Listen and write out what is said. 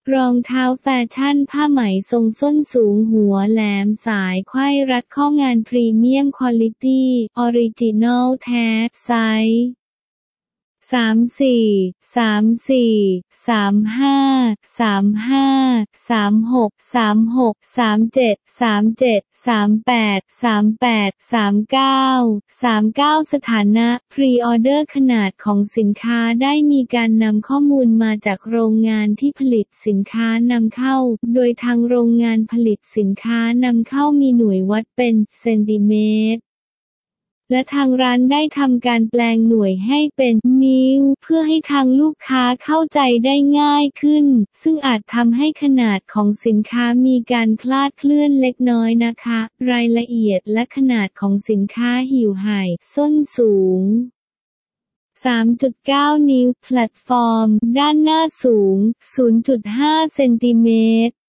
รองเท้าแฟชั่นผ้าไหมทรงส้นสูงหัวแหลมสายไขว้รัดข้องานพรีเมียมควอลิตี้ออริจินอลแท้ไซส์34 33 35 36 37 38 38 39 39สถานะพรีออเดอร์ขนาดของสินค้าได้มีการนำข้อมูลมาจากโรงงานที่ผลิตสินค้านำเข้าโดยทางโรงงานผลิตสินค้านำเข้ามีหน่วยวัดเป็นเซนติเมตรและทางร้านได้ทำการแปลงหน่วยให้เป็นนิ้วเพื่อให้ทางลูกค้าเข้าใจได้ง่ายขึ้นซึ่งอาจทำให้ขนาดของสินค้ามีการคลาดเคลื่อนเล็กน้อยนะคะรายละเอียดและขนาดของสินค้าหิ่วไห่ส้นสูง3.9 นิ้วแพลตฟอร์มด้านหน้าสูง 0.5 เซนติเมตร